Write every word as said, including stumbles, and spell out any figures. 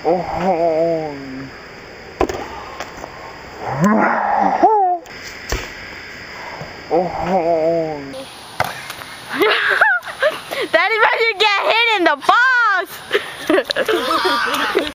Oh. Oh. That is when you get hit in the balls.